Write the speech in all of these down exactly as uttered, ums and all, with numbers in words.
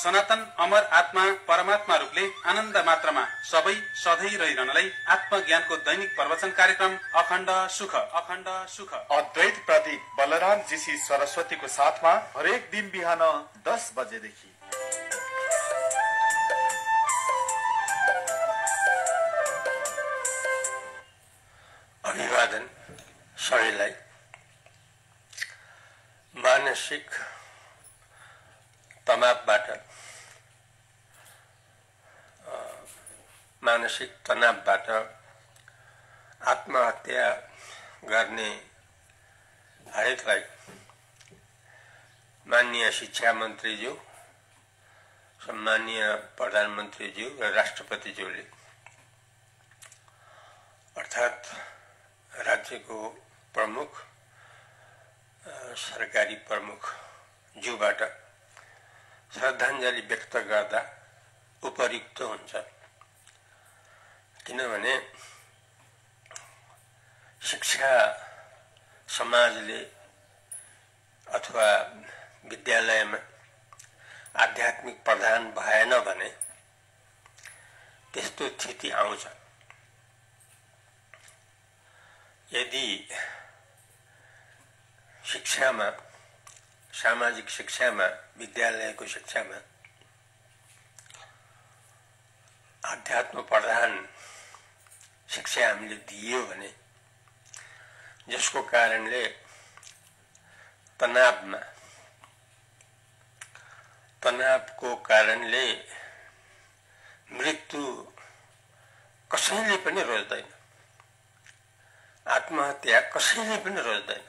सनातन अमर आत्मा परमात्मा रूपले आनन्द मात्रामा सबै सधैँ रहिरहनलाई आत्मज्ञानको दैनिक प्रवचन कार्यक्रम अखण्ड सुख अखण्ड सुख अद्वैत प्रदीप बलराम जीसी सरस्वतीको साथमा हरेक दिन बिहान दस बजेदेखि अभिवादन सबैलाई। मानसिक तनावबाट मानसिक तनावबाट आत्महत्या गर्ने हरेकलाई माननीय शिक्षा मन्त्रीज्यू, सम्माननीय प्रधानमन्त्रीज्यू र राष्ट्रपतिज्यूले अर्थात् राज्यको प्रमुख सरकारी प्रमुख ज्यूबाट श्रद्धाञ्जली व्यक्त गर्दा उपयुक्त हुन्छ। किनभने शिक्षा समाजले अथवा विद्यालयमा आध्यात्मिक प्रधान भएन भने त्यस्तो स्थिति आउँछ। यदि शिक्षामा, सामाजिक शिक्षामा, विद्यालयको शिक्षामा आध्यात्म प्रधान शिक्षा हामीले दियो भने जसको कारणले तनावमा तनावको कारणले मृत्यु कसैले पनि रोज्दैन, आत्महत्या कसैले पनि रोज्दैन।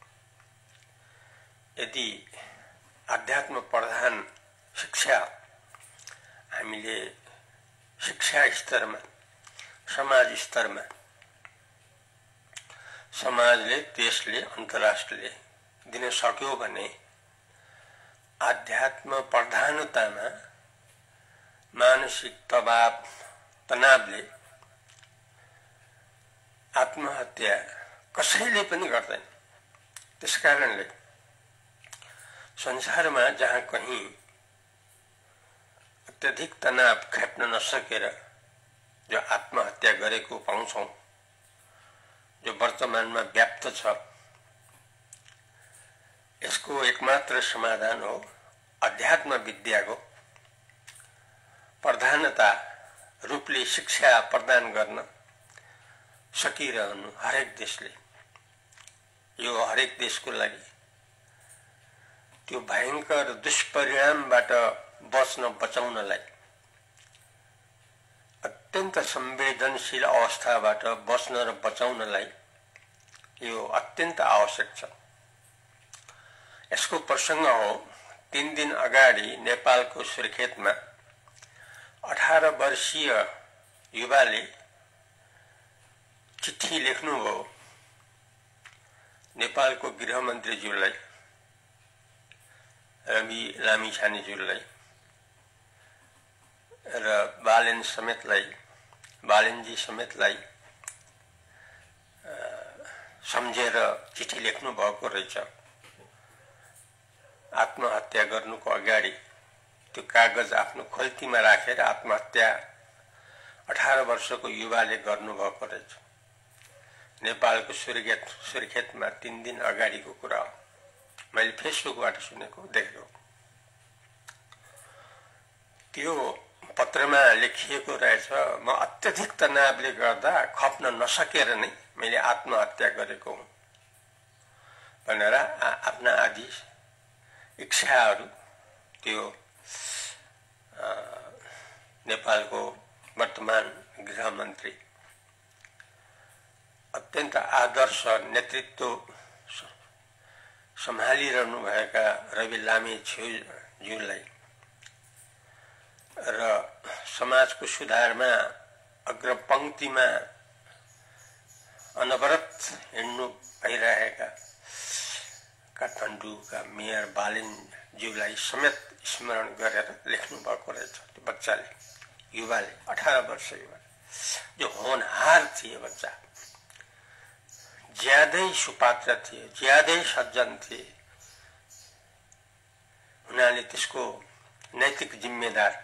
यदि आध्यात्म प्रधान शिक्षा हामीले शिक्षा स्तरमा, समाज स्तरमा, समाजले, देशले, अन्तर्राष्ट्रले दिन सक्यो भने आध्यात्म प्रधानतामा मानसिक दबाव तनावले आत्महत्या कसैले पनि गर्दैन। त्यसकारणले संसारमा जहाँ कहीं अत्यधिक तनाव खेप्न नसकेर जो आत्महत्या गरेको पाउँछौं, जो वर्तमानमा व्याप्त छ, यसको एकमात्र समाधान हो अध्यात्म विद्याको प्रधानता रूपले शिक्षा प्रदान गर्न सकिरहनु हरेक देशले। यो हरेक देशको लागि त्यो भयंकर दुष्परिणामबाट बच्न बचाउनलाई, अत्यन्त संवेदनशील अवस्थाबाट बच्न र बचाउनलाई यो अत्यन्त आवश्यक छ। यसको प्रसंग हो, तीन दिन अगाडि नेपालको सुर्खेतमा अठारह वर्षीय युवाले चिठी लेख्नुभयो नेपालको गृहमन्त्रीज्यूलाई, रवि लामिछानेज्यूलाई र बालेन समेतलाई, बालेनजी समेतलाई सम्झेर चिठी लेख्नु भएको रहेछ। आत्महत्या गर्नुको अगाडि त्यो कागज आफ्नो खोल्तीमा राखेर आत्महत्या अठारह वर्षको युवाले गर्नुभएको रहेछ। नेपालको सुर्खेत सुर्खेतमा तीन दिन अगाडिको कुरा हो। मैले फेसबुकबाट सुनेको, देखेको। त्यो पत्रमा लेखिएको रहेछ, म अत्यधिक तनावले गर्दा खप्न नसकेर नै मैले आत्महत्या गरेको हुँ भनेर आफ्ना आदि इच्छाहरू त्यो नेपालको वर्तमान गृहमन्त्री, अत्यन्त आदर्श नेतृत्व सम्हालिरहनु भएका रवि लामिछानेज्यूलाई र समाजको सुधारमा अग्रपंक्तिमा अनवरत हिँड्नु भइरहेका काठमाडौँका मेयर बालेनज्यूलाई समेत स्मरण गरेर लेख्नु भएको रहेछ। त्यो बच्चाले, युवाले, अठारह वर्ष युवा जो होनहार थिए, बच्चा ज्यादै सुपात्र थिए, ज्यादै सज्जन थिए। हुनाले त्यसको नैतिक जिम्मेदार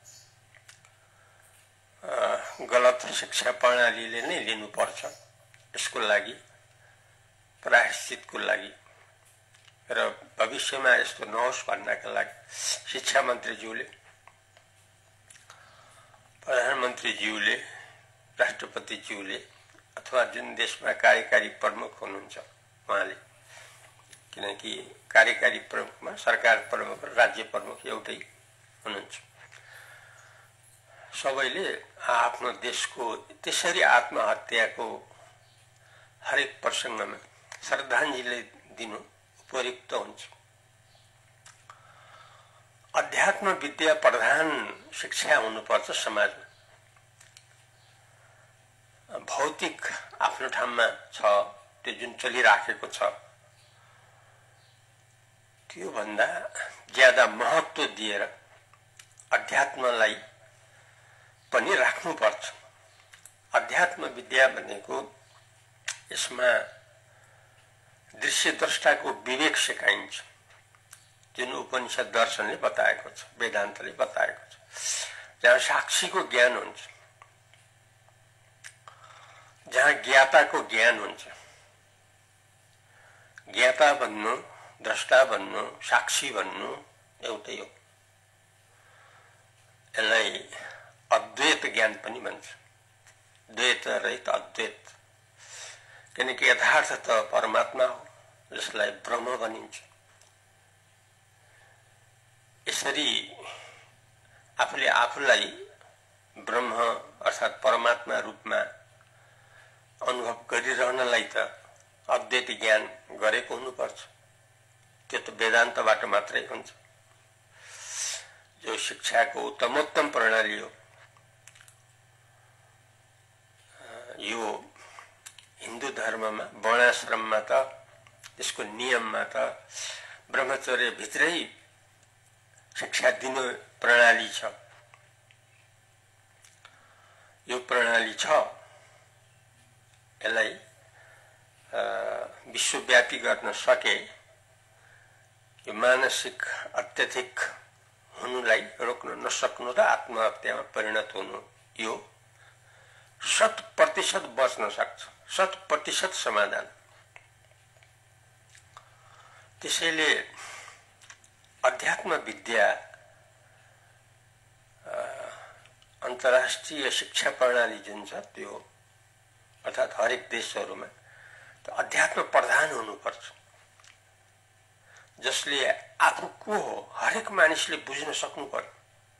गलत शिक्षा प्रणालीले नै लिनुपर्छ। यसको लागि प्रायश्चितको लागि र भविष्यमा यस्तो नहोस् भन्नका लागि शिक्षा मन्त्रीज्यूले, प्रधानमन्त्रीज्यूले, राष्ट्रपतिज्यूले अथवा जुन देशमा कार्यकारी प्रमुख हुनुहुन्छ उहाँले, किनकि कार्यकारी प्रमुखमा सरकार प्रमुख र राज्य प्रमुख एउटै हुनुहुन्छ, सबैले आफ्नो देशको त्यसरी आत्महत्याको हरेक प्रसङ्गमा श्रद्धाञ्जली दिनु उपयुक्त हुन्छ। अध्यात्म विद्या प्रधान शिक्षा हुनुपर्छ समाजमा। भौतिक आफ्नो ठाउँमा छ, त्यो जुन चलिराखेको छ, त्यो भन्दा ज्यादा महत्त्व दिएर अध्यात्मलाई पनि राख्नुपर्छ। अध्यात्म विद्या भनेको यसमा दृश्य द्रष्टाको विवेक सिकाइन्छ, जुन उपनिषद दर्शनले बताएको छ, वेदान्तले बताएको छ, जहाँ साक्षीको ज्ञान हुन्छ, जहाँ ज्ञाताको ज्ञान हुन्छ। ज्ञाता भन्नु, द्रष्टा भन्नु, साक्षी भन्नु एउटै हो। यसलाई अद्वैत ज्ञान पनि भन्छ, द्वैत रहित अद्वैत। किनकि यथार्थ त परमात्मा हो, जसलाई ब्रह्म भनिन्छ। यसरी आफूले आफूलाई ब्रह्म अर्थात् परमात्मा रूपमा अनुभव गरिरहनलाई त अद्वैत ज्ञान गरेको हुनुपर्छ। त्यो त वेदान्तबाट मात्रै हुन्छ, जो शिक्षाको उत्तमोत्तम प्रणाली हो। यो हिन्दू धर्ममा वर्णाश्रममा त यसको नियममा त ब्रह्मचर्य भित्रै शिक्षा दिने प्रणाली छ। यो प्रणाली छ, यसलाई विश्वव्यापी गर्न सके यो मानसिक अत्यधिक हुनुलाई रोक्न नसक्नु र आत्महत्यामा परिणत हुनु, यो शत प्रतिशत बच्न सक्छ, शत प्रतिशत समाधान। त्यसैले अध्यात्म विद्या अन्तर्राष्ट्रिय शिक्षा प्रणाली जुन छ त्यो अर्थात् हरेक देशहरूमा त्यो अध्यात्म प्रधान हुनुपर्छ, जसले आफू को हो हरेक मानिसले बुझ्न सक्नु पर्यो।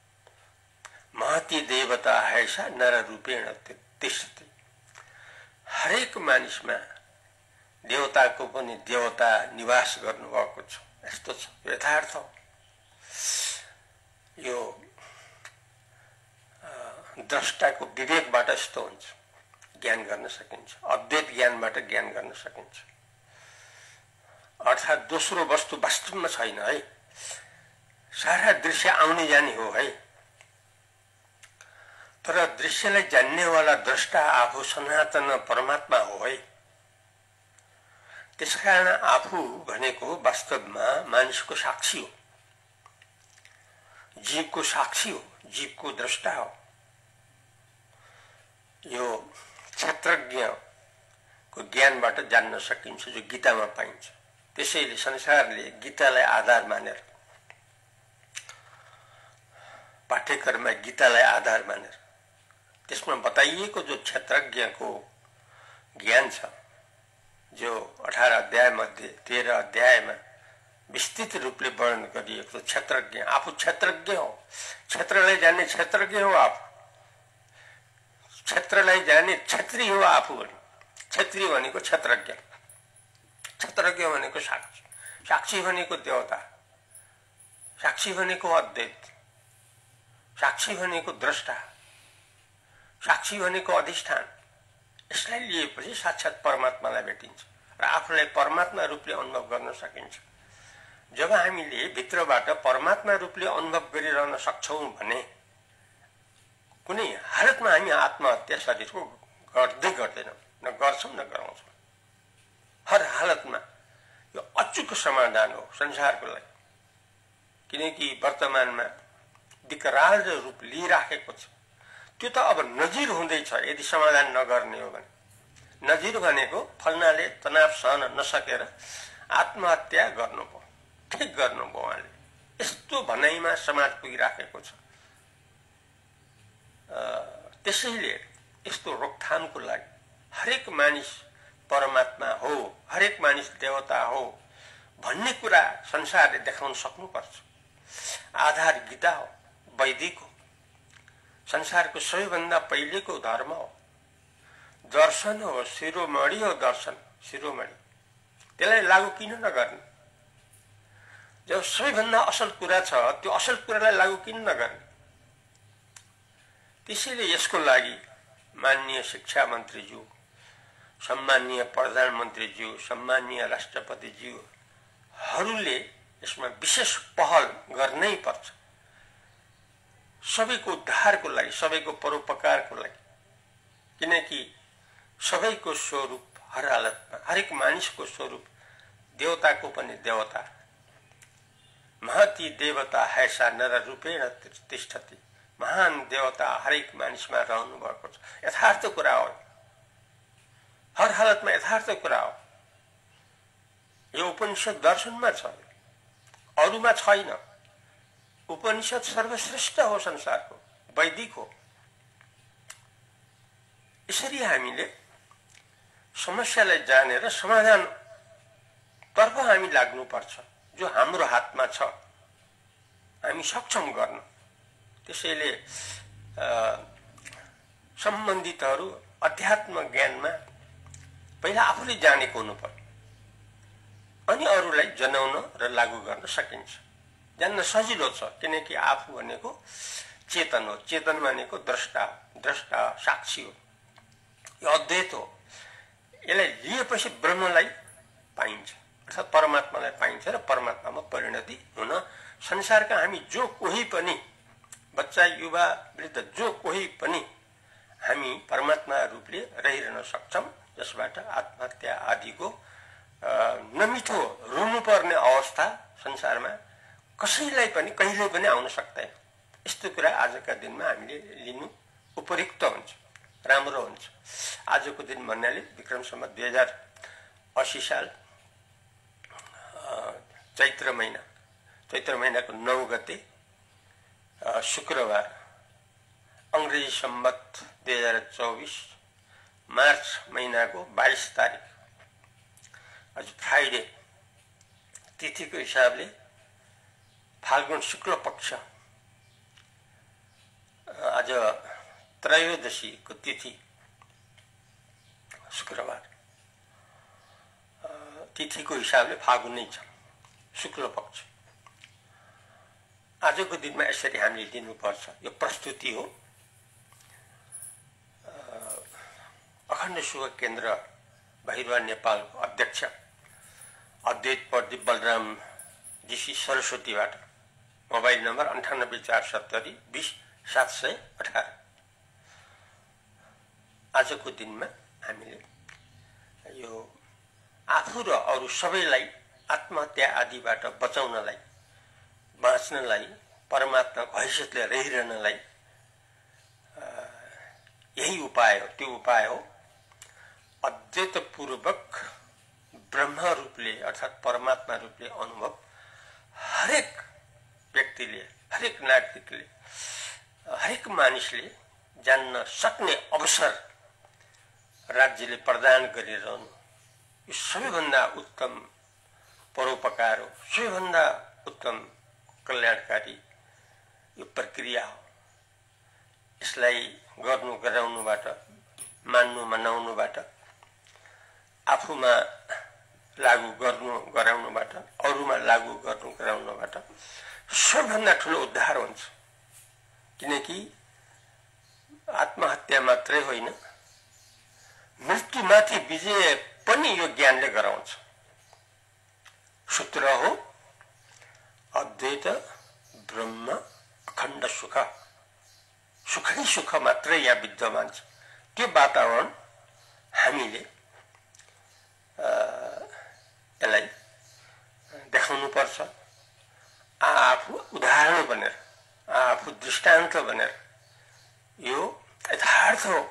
महती देवता हैसा नर रूपेण तिष्ठति। हरेक मानिसमा देवताको पनि देवता निवास गर्नुभएको छ, यस्तो छ, यथार्थ हो। यो द्रष्टाको विवेकबाट यस्तो हुन्छ, ज्ञान गर्न सकिन्छ, अद्वैत ज्ञानबाट ज्ञान गर्न सकिन्छ। अर्थात् दोस्रो वस्तु वास्तवमा छैन है, सारा दृश्य आउने जाने हो है, तर दृश्यलाई जान्नेवाला द्रष्टा आफू सनातन परमात्मा हो है। त्यसकारण आफू भनेको वास्तवमा मानिसको साक्षी हो, जीवको साक्षी हो, जीवको द्रष्टा हो। यो क्षेत्रज्ञको ज्ञानबाट जान्न सकिन्छ, जो गीतामा पाइन्छ। त्यसैले संसारले गीतालाई आधार मानेर, पाठ्यक्रममा गीतालाई आधार मानेर त्यसमा बताइएको जो क्षेत्रज्ञको ज्ञान छ, जो अठारह अध्याय मध्ये तेह्र अध्यायमा विस्तृत रूपले वर्णन गरिएको क्षेत्रज्ञ, आफू क्षेत्रज्ञ हो, क्षेत्रलाई जान्ने क्षेत्रज्ञ हो आफू, क्षेत्रलाई जान्ने क्षेत्री हो आफू। क्षेत्री भनेको क्षेत्रज्ञ, क्षेत्रज्ञ भनेको साक्षी, साक्षी भनेको देवता, साक्षी भनेको अद्वैत, साक्षी भनेको द्रष्टा, साक्षी भनेको अधिष्ठान। यसलाई लिएपछि साक्षात् परमात्मालाई भेटिन्छ र आफूलाई परमात्मा रूपले अनुभव गर्न सकिन्छ। जब हामीले भित्रबाट परमात्मा रूपले अनुभव गरिरहन सक्छौं भने कुनै हालतमा हामी आत्महत्या शरीरको गर्दै गर्दैनौं, न गर्छौं न गराउँछौं। हर हालतमा यो अचूक समाधान हो संसारको लागि। किनकि वर्तमानमा विकराल रूप लिइराखेको छ। त्यो त अब नजिर हुँदैछ यदि समाधान नगर्ने हो भने। नजिर भनेको फल्नाले तनाव सहन नसकेर आत्महत्या गर्नुभयो, ठिक गर्नुभयो उहाँले, यस्तो भनाइमा समाज पुगिराखेको छ। त्यसैले यस्तो रोकथामको लागि हरेक मानिस परमात्मा हो, हरेक मानिस देवता हो भन्ने कुरा संसारले देखाउन सक्नुपर्छ। आधार गीता हो, वैदिक हो, संसारको सबैभन्दा पहिलेको धर्म हो, दर्शन हो, शिरोमणि हो, दर्शन शिरोमणि। त्यसलाई लागू किन नगर्ने? जब सबैभन्दा असल कुरा छ त्यो असल कुरालाई लागू किन नगर्ने? त्यसैले यसको लागि माननीय शिक्षा मन्त्रीज्यू, सम्माननीय प्रधानमन्त्रीज्यू, सम्माननीय राष्ट्रपतिज्यूहरूले यसमा विशेष पहल गर्नै पर्छ, सबैको उद्धारको लागि, सबैको परोपकारको लागि। किनकि सबैको स्वरूप हर हालतमा, हरेक मानिसको स्वरूप देवताको पनि देवता, महती देवता हैसा नर रूपेण तिष्ठति। महान देवता हरेक मानिसमा रहनु भएको छ। यथार्थ कुरा हो, हर हालतमा यथार्थ कुरा हो। यो उपनिषद दर्शनमा छ, अरूमा छैन। उपनिषद सर्वश्रेष्ठ हो, संसारको वैदिक हो। यसरी हामीले समस्यालाई जानेर समाधान तर्फ हामी लाग्नुपर्छ, जो हाम्रो हातमा छ, हामी सक्षम गर्न। त्यसैले सम्बन्धितहरू अध्यात्म ज्ञानमा पहिला आफूले जानेको हुनु पर्यो, अनि अरूलाई जनाउन र लागू गर्न सकिन्छ। जान्न सजिलो छ, किनकि आफू भनेको चेतन हो, चेतन भनेको द्रष्टा, द्रष्टा साक्षी हो, यो अद्वैत हो। यसलाई लिएपछि ब्रह्मलाई पाइन्छ, अर्थात् परमात्मालाई पाइन्छ र परमात्मामा परिणति हुन संसारका हामी जो कोही पनि, बच्चा, युवा, वृद्ध, जो कोही पनि हामी परमात्मा रूपले रहिरहन सक्छौं, जसबाट आत्महत्या आदिको नमिठो रुनुपर्ने अवस्था संसारमा कसैलाई पनि कहिल्यै पनि आउन सक्दैन। यस्तो कुरा आजका दिनमा हामीले लिनु उपयुक्त हुन्छ, राम्रो हुन्छ। आजको दिन भन्नाले विक्रम सम्वत दुई हजार अस्सी साल चैत्र महिना चैत्र महिनाको नौ गते शुक्रबार, अंग्रेजी सम्वत दुई हजार चौबीस मार्च महीनाको बाईस तारिक, आज फ्राइडे, तिथिको हिसाबले फाल्गुन शुक्ल पक्ष, आज त्रयोदशीको तिथि शुक्रबार, तिथिको हिसाबले फाल्गुन नै छ, शुक्ल पक्ष। आजको दिनमा यसरी हामीले दिनुपर्छ, यो प्रस्तुति हो। अखण्ड शुभ केन्द्र भैरवा नेपालको अध्यक्ष अद्वैत प्रदीप बलराम जीसी सरस्वतीबाट मोबाइल नम्बर अन्ठानब्बे चार सत्तरी बीस सात सय अठार। आजको दिनमा हामीले यो आफू र अरू सबैलाई आत्महत्या आदिबाट बचाउनलाई, बाँच्नलाई, परमात्माको हैसियतले रहिरहनलाई यही उपाय हो। त्यो उपाय हो अद्वैतपूर्वक ब्रह्म रूपले अर्थात् परमात्मा रूपले अनुभव हरेक व्यक्तिले, हरेक नागरिकले, हरेक मानिसले जान्न सक्ने अवसर राज्यले प्रदान गरिरहनु, यो सबैभन्दा उत्तम परोपकार हो, सबैभन्दा उत्तम कल्याणकारी यो प्रक्रिया हो। यसलाई गर्नु गराउनुबाट, मान्नु मनाउनुबाट, आफूमा लागू गर्नु गराउनुबाट, अरूमा लागू गर्नु गराउनुबाट सबैभन्दा ठुलो उद्धार हुन्छ। किनकि आत्महत्या मात्रै होइन, मृत्युमाथि विजय पनि यो ज्ञानले गराउँछ। सूत्र हो अद्वैत ब्रह्म अखण्ड सुख, सुखै सुख मात्रै यहाँ विद्यमान छ। त्यो वातावरण हामीले यसलाई देखाउनु पर्छ, आफू उदाहरण बनेर, आफू सिद्धान्त भनेर, यो यथार्थ हो,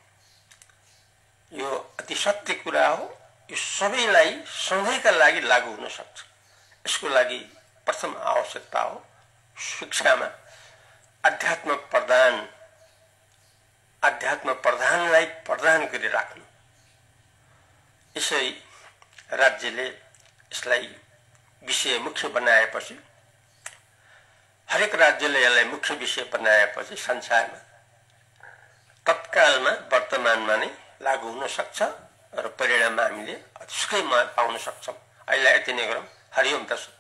यो अति सत्य कुरा हो। यो सबैलाई सधैँका लागि लागू हुन सक्छ। यसको लागि प्रथम आवश्यकता हो शिक्षामा अध्यात्म प्रदान, अध्यात्म प्रधानलाई प्रदान गरिराख्नु। यसै राज्यले यसलाई विषय मुख्य बनाएपछि, हरेक राज्यले यसलाई मुख्य विषय बनाएपछि संसारमा तत्कालमा वर्तमानमा नै लागू हुन सक्छ र परिणाम हामीले सुखै पाउन सक्छौँ। अहिले यति नै गरौँ। हरिओम तस्सत्।